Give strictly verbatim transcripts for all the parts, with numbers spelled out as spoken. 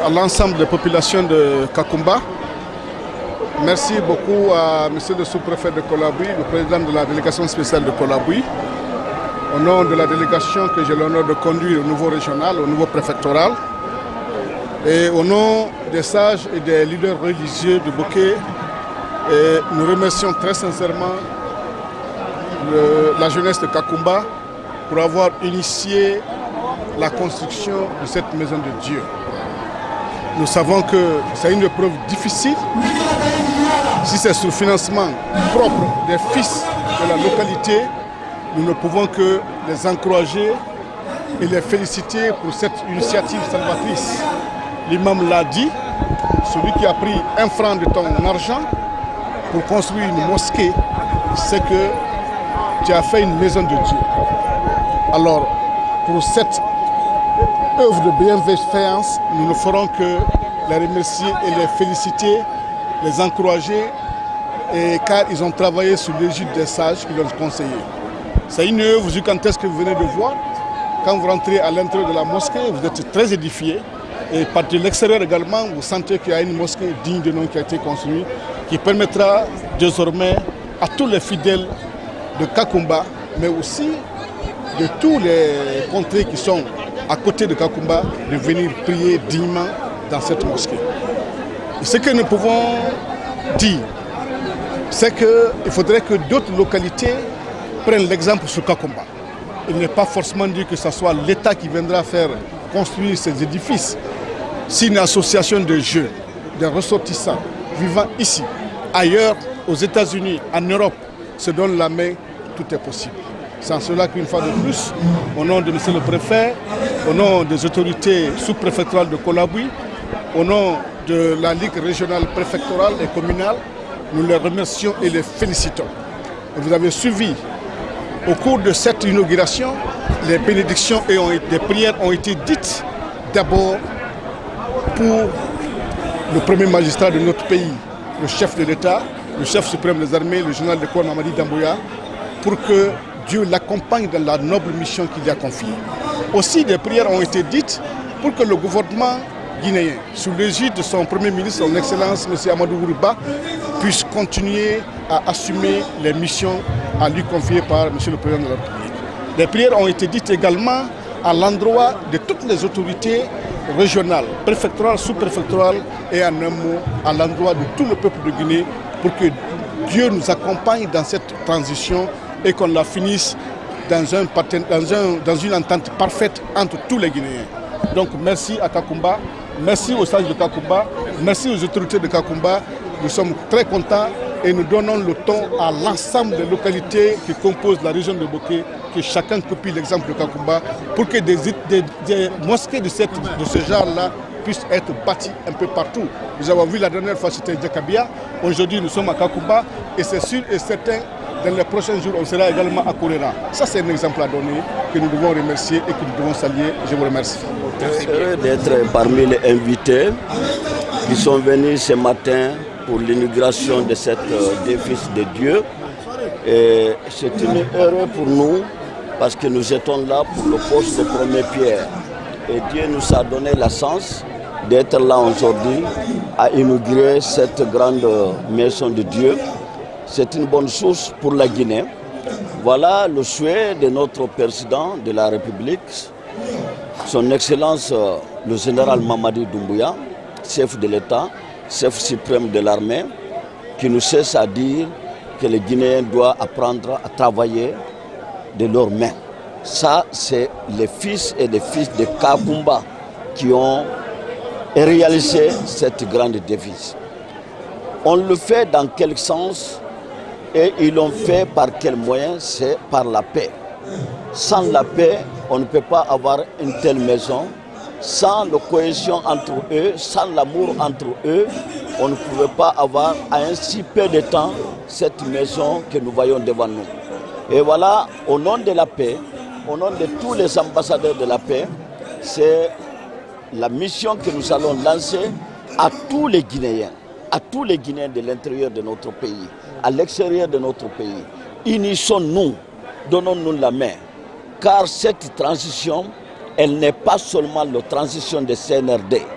à l'ensemble des populations de Kakumba. Merci beaucoup à monsieur le sous-préfet de Colabui, le président de la délégation spéciale de Colabui, au nom de la délégation que j'ai l'honneur de conduire au niveau régional, au niveau préfectoral, et au nom des sages et des leaders religieux de Boké. Et nous remercions très sincèrement le, la jeunesse de Kakumba pour avoir initié la construction de cette maison de Dieu. Nous savons que c'est une épreuve difficile. Si c'est sous financement propre des fils de la localité, nous ne pouvons que les encourager et les féliciter pour cette initiative salvatrice. L'imam l'a dit, celui qui a pris un franc de ton argent pour construire une mosquée, c'est que tu as fait une maison de Dieu. Alors, pour cette œuvre de bienveillance, nous ne ferons que les remercier et les féliciter, les encourager, et car ils ont travaillé sous l'égide des sages qui l'ont conseillé. C'est une œuvre gigantesque que vous venez de voir. Quand vous rentrez à l'intérieur de la mosquée, vous êtes très édifiés. Et par de l'extérieur également, vous sentez qu'il y a une mosquée digne de nom qui a été construite, qui permettra désormais à tous les fidèles de Kakumba, mais aussi de tous les contrées qui sont à côté de Kakumba, de venir prier dignement dans cette mosquée. Et ce que nous pouvons dire, c'est qu'il faudrait que d'autres localités prennent l'exemple sur Kakumba. Il n'est pas forcément dit que ce soit l'État qui viendra faire construire ces édifices. Si une association de jeunes, de ressortissants vivant ici, ailleurs, aux États-Unis, en Europe, se donnent la main, tout est possible. C'est en cela qu'une fois de plus, au nom de monsieur le préfet, au nom des autorités sous-préfectorales de Colabui, au nom de la Ligue régionale préfectorale et communale, nous les remercions et les félicitons. Et vous avez suivi, au cours de cette inauguration, les bénédictions et ont, les prières ont été dites d'abord pour le premier magistrat de notre pays, le chef de l'État, le chef suprême des armées, le général de corps Mamadi Doumbouya, pour que Dieu l'accompagne dans la noble mission qu'il lui a confiée. Aussi, des prières ont été dites pour que le gouvernement guinéen, sous l'égide de son premier ministre, son Excellence M. Amadou Ouriba, puisse continuer à assumer les missions à lui confiées par M. le Président de la République. Les prières ont été dites également à l'endroit de toutes les autorités régionales, préfectorales, sous-préfectorales et en un mot à l'endroit de tout le peuple de Guinée pour que Dieu nous accompagne dans cette transition et qu'on la finisse dans, un, dans, un, dans une entente parfaite entre tous les Guinéens. Donc merci à Kakumba, merci aux sages de Kakumba, merci aux autorités de Kakumba. Nous sommes très contents et nous donnons le ton à l'ensemble des localités qui composent la région de Boké, que chacun copie l'exemple de Kakumba pour que des, des, des mosquées de, cette, de ce genre-là puissent être bâties un peu partout. Nous avons vu la dernière fois c'était Djakabia, aujourd'hui nous sommes à Kakumba et c'est sûr et certain, dans les prochains jours on sera également à Kourera. Ça c'est un exemple à donner que nous devons remercier et que nous devons saluer. Je vous remercie. Heureux d'être parmi les invités qui sont venus ce matin pour l'inauguration de cet édifice de Dieu. C'est une heure pour nous parce que nous étions là pour le poste de première pierre. Et Dieu nous a donné la chance d'être là aujourd'hui à inaugurer cette grande maison de Dieu. C'est une bonne chose pour la Guinée. Voilà le souhait de notre président de la République, son Excellence le général Mamadi Doumbouya, chef de l'État, chef suprême de l'armée, qui nous cesse à dire que les Guinéens doivent apprendre à travailler de leurs mains. Ça, c'est les fils et les fils de Kakumba qui ont réalisé cette grande devise. On le fait dans quel sens et ils l'ont fait par quel moyen? C'est par la paix. Sans la paix, on ne peut pas avoir une telle maison. Sans la cohésion entre eux, sans l'amour entre eux, on ne pouvait pas avoir à un si peu de temps cette maison que nous voyons devant nous. Et voilà, au nom de la paix, au nom de tous les ambassadeurs de la paix, c'est la mission que nous allons lancer à tous les Guinéens, à tous les Guinéens de l'intérieur de notre pays, à l'extérieur de notre pays. Unissons-nous, donnons-nous la main, car cette transition, elle n'est pas seulement la transition de C N R D.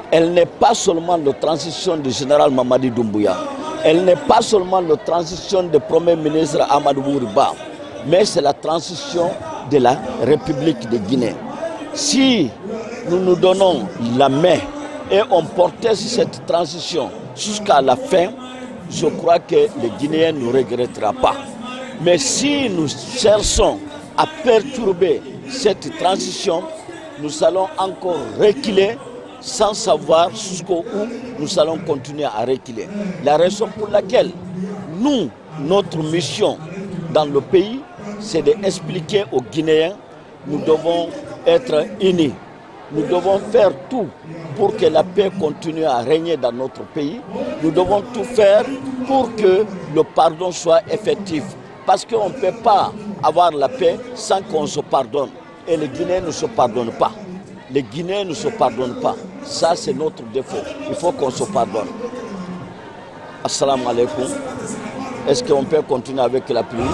elle n'est pas seulement la transition du général Mamadi Doumbouya, elle n'est pas seulement la transition du Premier ministre Amadou Bouriba, mais c'est la transition de la République de Guinée. Si nous nous donnons la main et on portait cette transition jusqu'à la fin, je crois que les Guinéens ne regretteront pas. Mais si nous cherchons à perturber cette transition, nous allons encore reculer sans savoir jusqu'où nous allons continuer à reculer. La raison pour laquelle nous, notre mission dans le pays, c'est d'expliquer aux Guinéens, nous devons être unis. Nous devons faire tout pour que la paix continue à régner dans notre pays. Nous devons tout faire pour que le pardon soit effectif. Parce qu'on ne peut pas avoir la paix sans qu'on se pardonne. Et les Guinéens ne se pardonnent pas. Les Guinéens ne se pardonnent pas. Ça, c'est notre défaut. Il faut qu'on se pardonne. Assalamu alaikum. Est-ce qu'on peut continuer avec la pluie?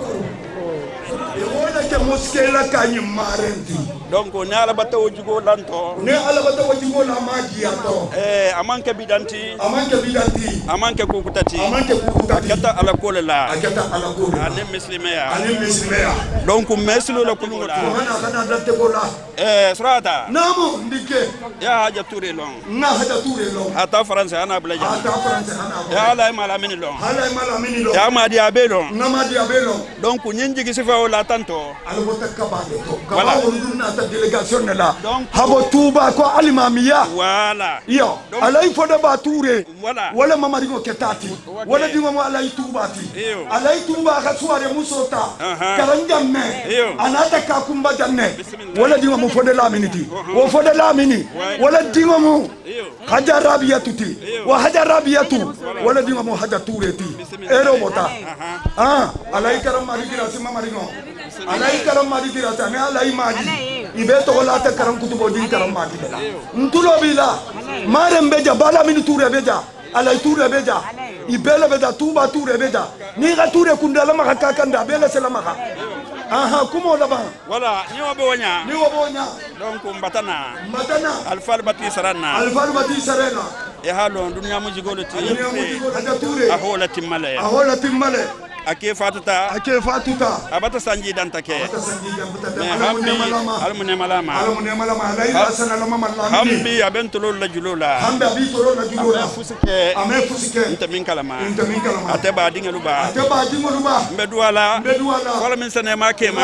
Donc on a la bataille au Djigo Lanto. Ne ala bata wajigo la maji ato. Eh amanke bidanti. Amanke bidanti. Amanke kukutati. Amanke kukutati. Akata ala kole la. Akata ala kole. Ane muslimeya. Ane muslimeya. Donc meslo la kulungoto. Wana kana dante kola. Eh srata. Namo ndike. Ya haja touré long. Na haja touré long. Ata français ana blaja. Ata français ana. Ya ala mala mini long. Ala mala mini long. Ya madi abelo. Na madi abelo. Donc nyinji gisifa wala tanto. Ala bota kabale to. Voilà. Ta délégation là. Habo Touba ko alimamiya. Voilà. Yo. Alay foda ba touré. Voilà. Wala mamadi ko ketati. Wala dingo mo alay Touba ti. Alay Touba ka suare musota. Karanjamme. Anata ka kumba janne. Wala dingo mo foda la miniti. Wo foda la mini. Wala dingo mo. Haja Rabiatu ti. Wa haja Rabiatu. Wala dingo mo haja touré ti. Ero bota. Ah, alay karam mari kirasi mamari no. Alay karam mari kirasi me alay maji. Ibeto wala ta karam kutubo din karam magi la ntulo bila mare mbeja bala mini toure beja ala toure beja ibela beja tuba toure beja ni ga toure kundala maka kakanda bela selama ka aha kumo laba wala ni wobe wonya ni wobe wonya donc mbatana mbatana alfal bati sarana alfal bati sarana e halo dunya mujigolo ti dunya mujigolo haja toure ahola timmale ahola timmale ake fatuta ake fatuta abata sanji dantake abata sanji dantake hambi almune malama almune malama laila sana lama malama hambi abentolo la julula hambi abitolo la julula fusike ame fusike inta min kalama inta min kalama ateba dingaluba ateba dingaluba mbedwala mbedwala wala min sene makema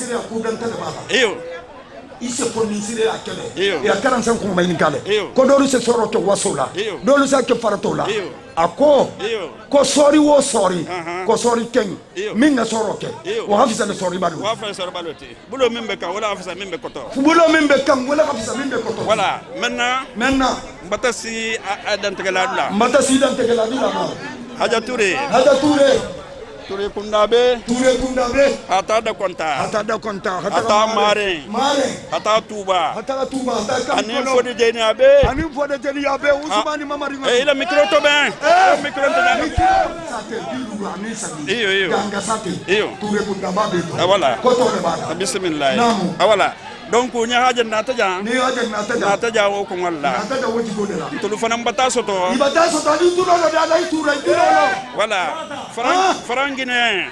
iyo ise fonisire akele ya quarante-cinq ko mayni kale ko dolu se soroto wasola dolu sa ke faratola ako ko sori wo sori ko sori ken minga soroke wa hafisa le sori balu wa hafisa sori baloti bulo mimbe kan wala hafisa mimbe koto bulo mimbe kan wala hafisa mimbe koto wala maintenant maintenant mbatasi adantegala dula mbatasi adantegala dula haja touré haja touré Touré Kundabe, Touré Kundabe, Hata da Konta, Hata da Konta, Hata Mare, Mare, Hata Touba, Hata Touba, Hata Anim Fode Jeni Abe, Anim Fode Jeni Abe, Ousmane Mamari. Eh, il a micro to ben, eh, micro to ben. Sate biru anisa. Iyo iyo. Ganga sate. Iyo. Touré Kundabe. Ah voilà. Koto le bala. Bismillah. Ah voilà. Donc on y a haja nataja ni haja nataja nataja wo ko walla nataja wo jigo de la to lu fanam bata soto ni bata soto ni tulo lo da dai tura tulo voilà farang farangine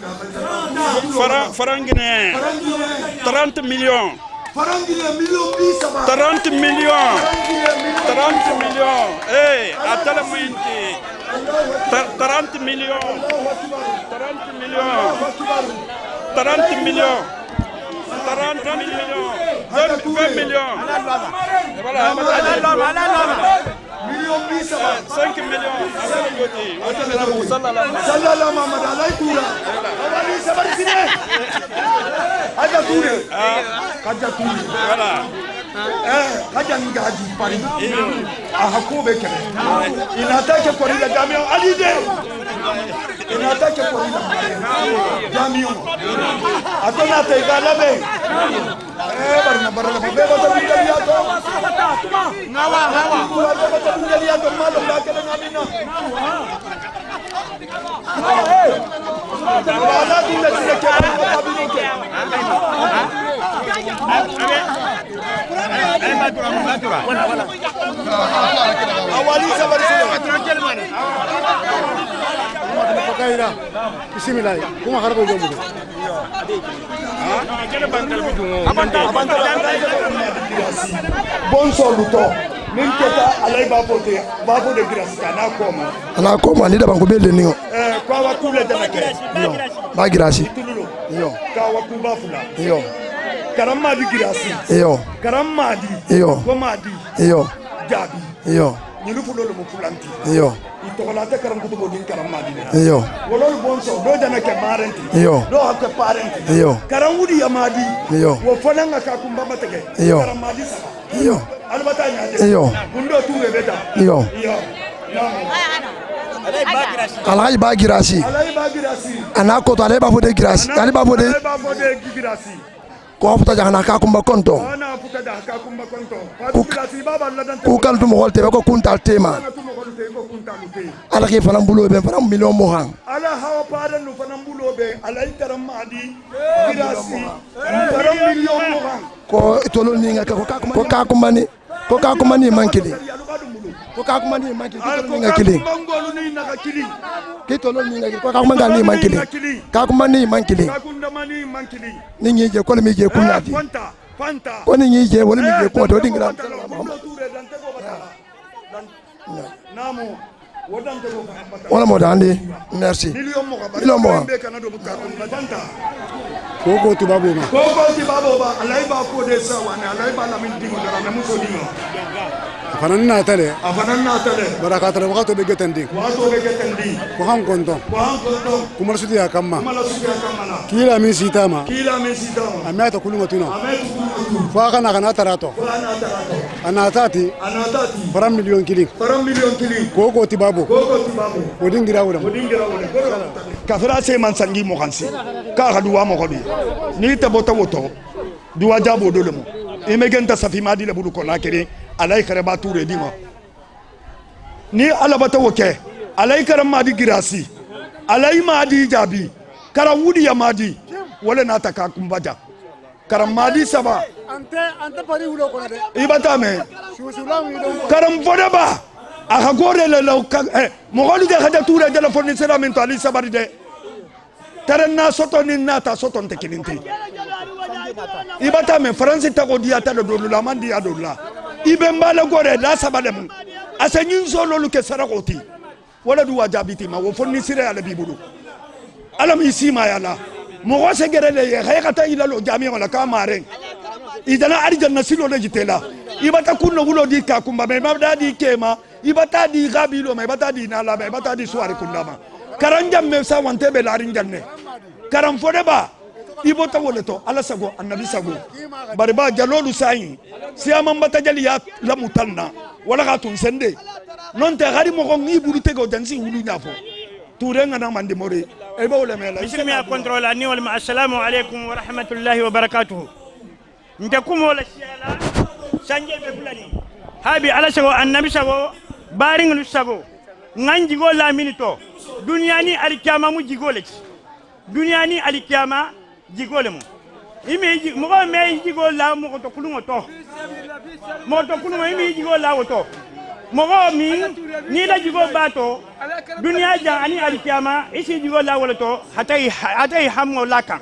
farang farangine trente millions farangine millions bisa ba trente millions trente millions eh atala minti trente millions trente millions trente millions trente millions, vingt millions. Voilà, cinq millions. Sallallahu Muhammad alayhi toura. Awali sabarsine. Aja toure. Aja toure. Voilà. Eh, aja ngaji pari. Ah ko be kene. Inata ke korida jamio alide. Inata ke korida jamio. Atona te galabe. Eh, barna barna be bata bidalia to. Ngawa ngawa. Bata bidalia to malo la ke ngamina. Eh. Wala dile dile ke bata bidalia. awali sabari Kaira, bismillah. Kuma harbo jomu. Bon soluto. Min keta alay babote, babo de grâce kana koma. Ana koma ni da banko belde niyo. Eh, kwa watu le janake. Yo. Ba grâce. Yo. Ka watu bafula. Yo. Karamma di grâce. Yo. Karamma di. Yo. Koma di. Yo. Jabi. Yo. Ni lu fulo mo fulanti. Yo. Itokolate karam kutubo din karamma di. Yo. Wolol bonso do janake parenti. Yo. Do hakka parenti. Yo. Karamudi amadi. Yo. Wo fonanga ka kumba matege. Yo. Karamadi saba. Yo. Albata nyaade. Yo. Bundo tuwe beta. Yo. Yo. Alhaji ba girasi. Alhaji ba girasi. Ana ko to ale ba fode girasi. Ale ba fode. Ale ba fode girasi. Ko futa jahana ka kumba konto. Ana futa da ka kumba konto. Ba girasi baba ladan. Ku kan dum holte ko kuntal tema. Ala ke fana bulo be fana million mo han. Ala hawa paran no fana bulo be ala itaram madi girasi. Taram million mo han. Ko tolo ni nga ko ka ko ka kumani. Ko ka kumani mankili. Ko ka kumani mankili ko ni nga kili. Mangolu ni na kili. Ki tolo ni nga ko ka kumani ni mankili. Ka kumani mankili. Ka kundamani mankili. Ni ngi je ko mi je kunati. Fanta, fanta. Ko ni ngi je wala mi je ko to dingra. Namo. Wala mo dandi. Merci. Million mo. Koko tibabo ma. Koko tibabo ba alai ba ko de sa wani alai ba la min dingo dara na muso dingo. Afanan na tale. Afanan na tale. Baraka tale wakato be getendi. Wakato be getendi. Ko han konto. Ko han konto. Kumar sudi akamma. Kumar sudi akamma. Kila min sitama. Kila min sitama. Amata kulunga tuna. Amata kulunga. Fa kana kana tarato. Fa kana tarato. Anatati. Anatati. Faram million kili. Faram million kili. Koko tibabo. Koko tibabo. Odingira wala. Odingira wala. Kafira se man sangi mo kansi. Ka haduwa mo kodi. Ni tabota woto. Duwa jabo dolemo. Imegenta safima di le bulu ko nakere. Alay karaba toure dingo. Ni alabata woke. Alay karama di girasi. Alay madi jabi. Kara wudi ya madi. Wala nataka kumbaja. Karam madi saba. Ante ante pari ulo ko de. Ibata me. Susulamu do. Karam fodaba. Aka gore le lo eh mogolu de hada toure de la fournisseur min to ali sabari de. Taranna soto ni nata soto nte kilinti. Ibata me France ta ko dia ta do la mandi adola. Ibe mbala gore la sabalem. Asanyin solo lu ke sarakoti. Wala du wajabiti ma wo fournisseur ala bibulu. Alam isima yala. Mo se gerele ye hayata ila lo jami wala kamare. Idana arjanna silo le jitela. Ibata kunno wulo di ka kumba me mabda di kema. Ibata di gabilo me ibata di nala me ibata di suare kundama. Karanjam me sa wante be larin janne. Karam fodeba. Ibota woleto ala sago annabi sago. Bariba jalolu sayi. Siama mbata jali ya la mutanna. Wala katun sende. Non te gari mo ngi burute go jansi wulu nyafo. Turenga na mande more. Eba wala mela. Bismillah control ani wal ma assalamu alaykum wa rahmatullahi wa barakatuh. Ntakum wala shiala. Sanje be bulani. Habi ala sago annabi sago. Baring lu sago. Nganji go la minito. Dunyani alikiyama mu jigole. Dunyani alikiyama jigole mu. Imi mo ko me jigo la mo ko to kulungo to. Mo to kulungo imi jigo la woto. Mo ko mi ni la jigo bato. Dunya ja ani alikiyama isi jigo la woto hatai hatai hammo laka.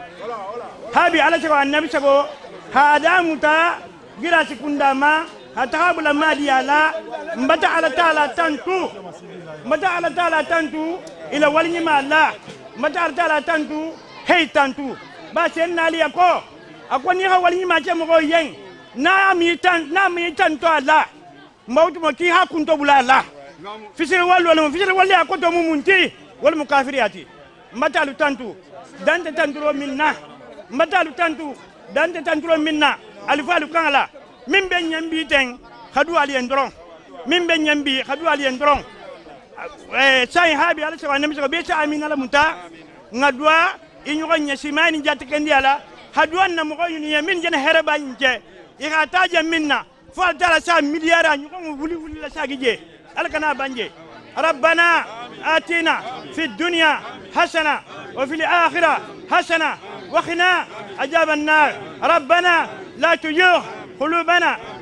Habi ala sago annabi sago hada muta gira sikundama hatabu la madi ala mbata ala taala tantu mbata ala taala tantu ila walni ma la mbata ala taala tantu hey tantu ba sen nali ako ako ni ha walni ma che mo yen na mi tan na mi tanto ala mawtu mo ki ha kunto bula la fisir wal wal fisir wal ya ko to mumunti wal mukafiriyati mbata ala tantu dante tanturo minna mbata ala tantu dante tanturo minna alifalu kangala mimbe nyambi ten khadu ali endron mimbe nyambi khadu ali endron eh sai habi ala sawa namisa be sa amina la muta ngadwa inyo nyasimani jatikendi ala hadu anna mo yuni yamin jena hereba nje ikataja minna fal tala sa miliyara nyuko wuli wuli la sagije alkana banje ربنا آتنا في الدنيا حسنة وفي الآخرة حسنة وقنا عذاب النار ربنا لا تزغ قلوبنا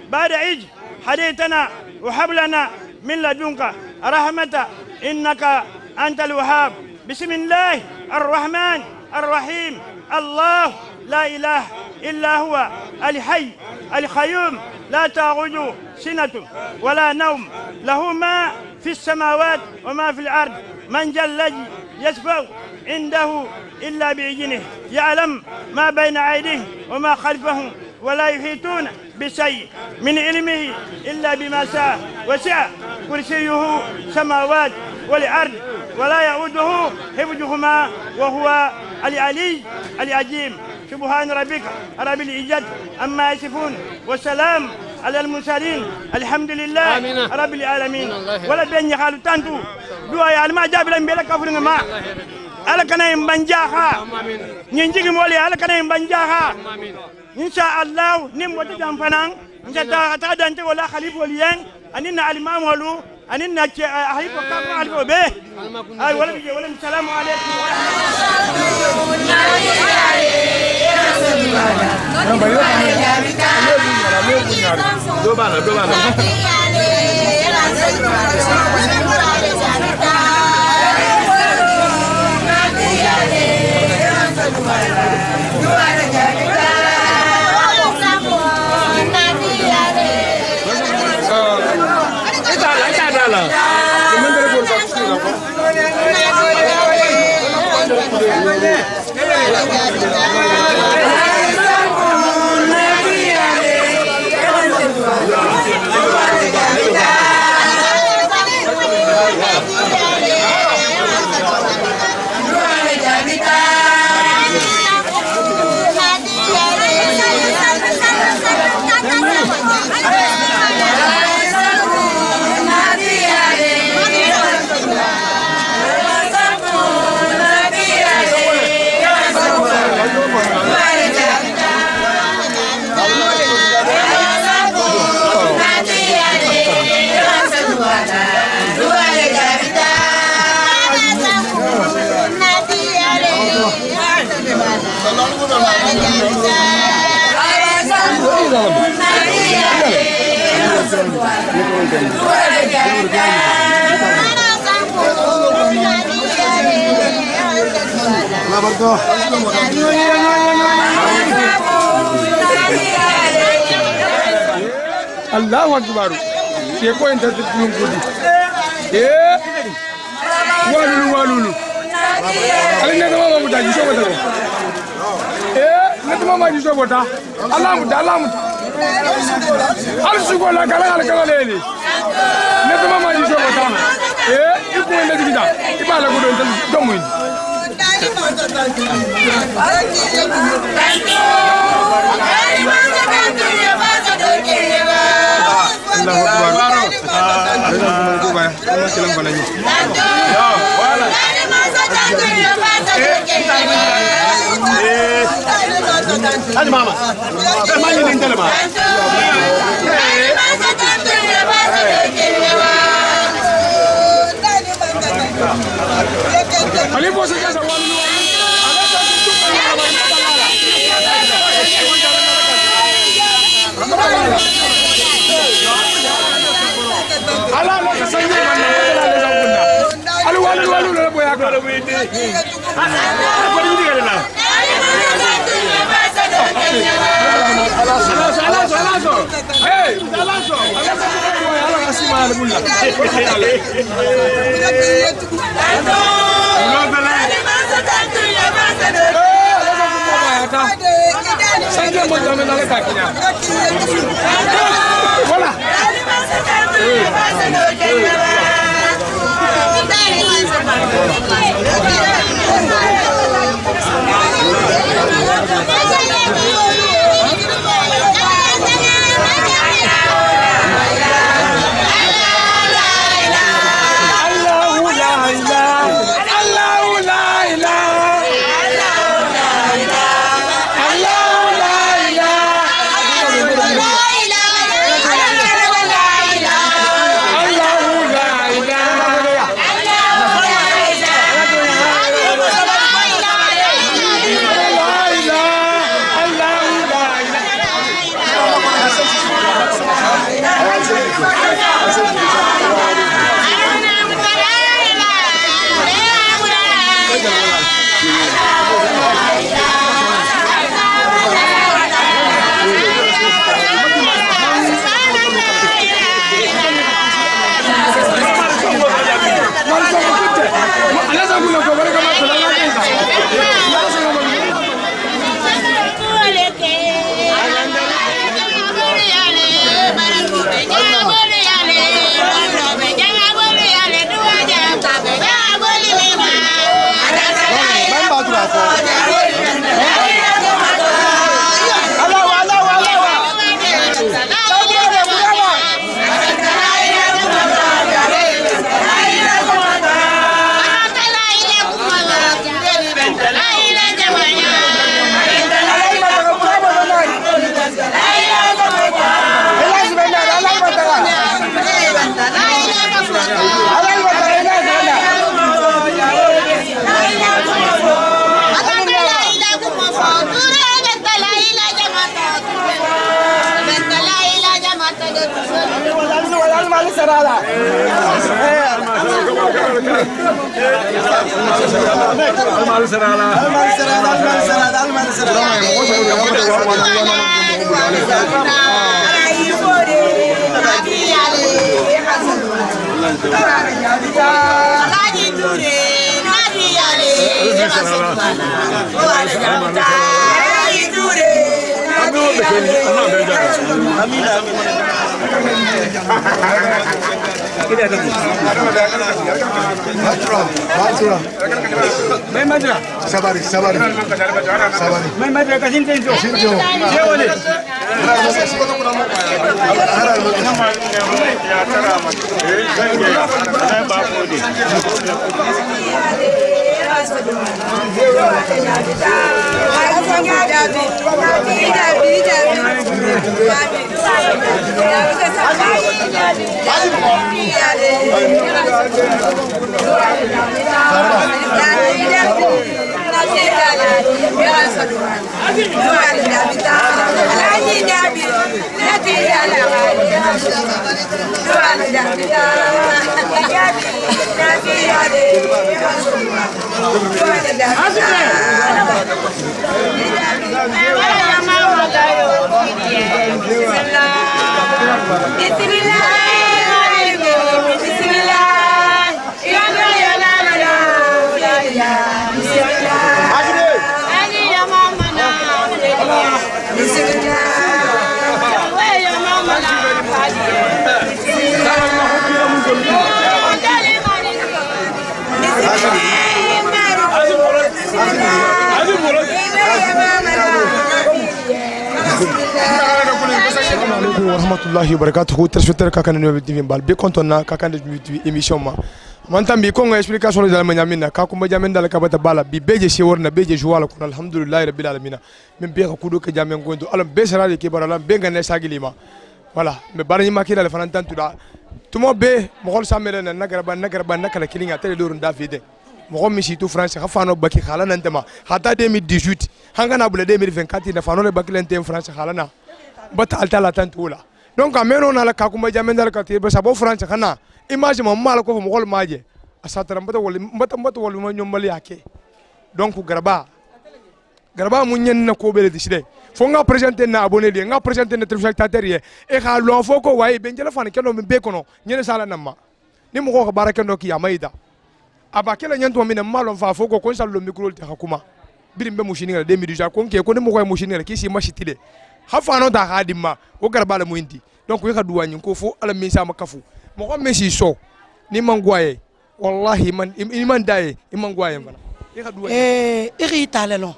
بعد إذ هديتنا وهب لنا من لدنك رحمة إنك أنت الوهاب. بسم الله الرحمن الرحيم. الله لا إله إلا هو الحي القيوم لا تأخذه سنة ولا نوم له ما في السماوات وما في الأرض من ذا الذي يشفع عنده إلا بإذنه يعلم ما بين أيديهم وما خلفهم ولا يحيطون بشيء من علمه إلا بما شاء وسع كرسيه السماوات والأرض ولا يؤوده حفظهما وهو العلي العظيم. سبحان ربك رب العزة عما يصفون والسلام على المرسلين الحمد لله آمين. رب العالمين. ولا بين يخالو تانتو دعاء يا ما جاب لهم بلا كفر ما على كنا يمبنجاها نيجي مولي على كنا يمبنجاها إن شاء الله نم وتجام فنان إن شاء الله تادنت ولا خليفة وليان أننا الإمام ولو أننا أحيب وكم أحيب به أي ولا بيجي ولا السلام عليكم Allahu Akbar. Ke ko en tatu dum gudi. Eh. Walulu walulu. Ali ne ko mo daji so bota. Eh, ne ko mo daji so bota. Allah mu da Allah mu. Al sugo la kala kala kala leli. Ne ko mo daji so bota. Eh, iku en daji da. Ibala ko don tan domo ni. Allahu Akbar. Ada nama tu bah, nama kilang pananya. Ya, wala. Eh, ada mama. Mama ni ni mama. Ali bos ke sa walu. Ala lo kesannya mana? Ala lo bunda. Alu alu alu lo boya ko. Alu ini. Apa ini kan lah? Alaso alaso alaso alaso. Hey, alaso. Alaso ko boya ala kasih mahal bunda. Ulo bela. Sangka mo jamin ala kakinya. Wala. Sabari, sabari, sabari. Mai mai ka sin tenjo. Sinjo. Je wale. warahmatullahi wabarakatuh téléspectateur Kakane Nouvelle T V bal be kontona Kakane T V émission ma mantambi ko nga explication de la nyamina ka kuma jamen dal ka bata bala bi beje she worna beje juwala ko alhamdulillah rabbil alamin min be ka kudo ka jamen gondo alam be sarali ke barala be ngane sagilima voilà me barani makira le fanan tantuda tumo be mo xol samere na nagara ba nagara ba nakala kilinga tele dorun davide mo xom mi situ france xa fano baki xala nantema hata deux mille dix-huit hanga na bule deux mille vingt-quatre na fano le baki lente france xala na bata alta la tantula donc ameno na la ka kuma jamen dal ka tibe sabo france xana image mo mala ko mo xol maje asatara mbata wol mbata mbata wol mo ñombal yake donc garaba garaba mu ñen na ko bele diside fo nga présenter na abonné li nga présenter na téléspectateur ye e xa lo fo ko way be njela fan keno be kono ñene sala namma ni mo ko baraka ndo ki amayda aba kala ñanto mi na malo fa fo ko ko sallo micro te hakuma birim be mushini ngala deux mille dix ko ke ko ni mo ko mushini ngala ki si machitile ha fa no ta hadima o garaba la mu indi donc wi ka duwañi ko fo ala mi sama kafu mo ko messi so ni mangwaye wallahi man iman daye iman gwaye fana eh iri talelo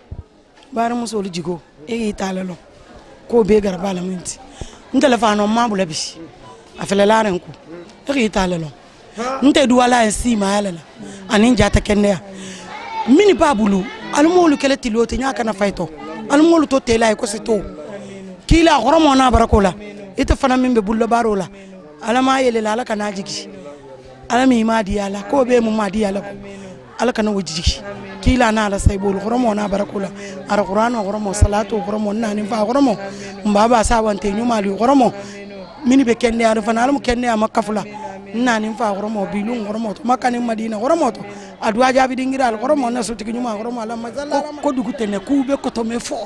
bara musolu jigo iri talelo ko be garba la minti ndele fa no mabula bi afele laren ko iri talelo nte duwala en si ma yala anin jata kenne mini babulu almolu kele tilote nyaka na fayto almolu to tela ko seto kila goromo na barakola ita fana min be bullo barola alama yele la kana jigi alami madi ala ko be mu madi ala ko ala kana wajiji kila na ala saybul goromo na barakola ara qur'ano goromo salatu goromo nani fa goromo mbaba sawante nyumali goromo mini be kenne ara fana alamu kenne makafula nani fa goromo bilun goromo to makani madina goromo to adwa jabi dingira al goromo na sutiki nyuma goromo ala mazalla ko dugutene ku be ko to me fo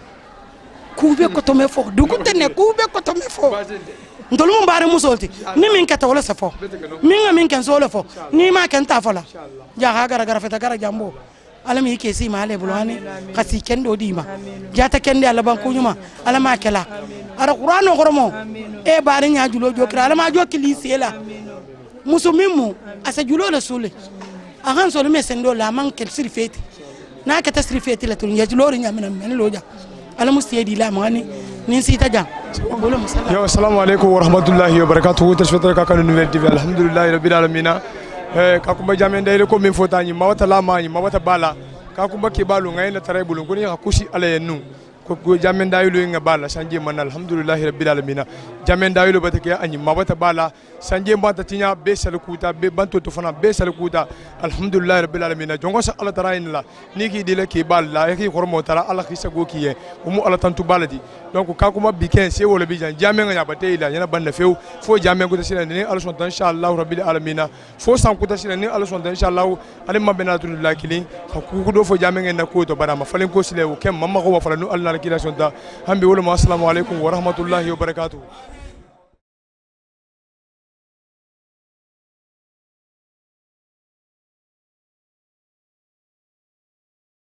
ku be ko to me fo dugutene ku be ko to me fo ndol mo bare musolti ni min kata wala safo min nga min kan solo fo ni ma kan ta fola ja ha gara gara feta gara jambo alami yake si ma ale bulwani kasi kendo dima jata kende ala ban kunyuma alama kala ara qur'ano goromo e bare nya julo jokira alama jokili sela musumimu asa julo la sule ahan solo me sendo la man kel sirfeti na ka tasrifeti la tun ya julo nya men men loja alamu siyedi la mani nin sita jam yo assalamu alaikum wa rahmatullahi wa barakatuh tashfata Kakane Nouvelle T V alhamdulillah rabbil alamin eh kakumba jamen dai ko min fotani mawata la mani mawata bala kakumba ke balu ngai na tare bulun kuni hakushi ala yennu ko jamen dayilo nga bala sanje man alhamdulillah rabbil alamin jamen dayilo batake anyi mabata bala sanje mbata tinya be salkuta be banto to fana be salkuta alhamdulillah rabbil alamin jongo sa Allah tarayin la niki dile ki balla yaki hormo tara Allah khisa go kiye umu Allah tantu baladi donc ka kuma biken se wala bijan jamen nga bate ila yana banda few fo jamen ko tasina ni Allah subhanahu inshallah rabbil alamin fo san ko tasina ni Allah subhanahu inshallah alim mabenatullah kilin ku do fo jamen nga ko to barama falen ko sile kem mamma ko fala nu Allah kila sonta hambi wala assalamu alaikum wa rahmatullahi wa barakatuh.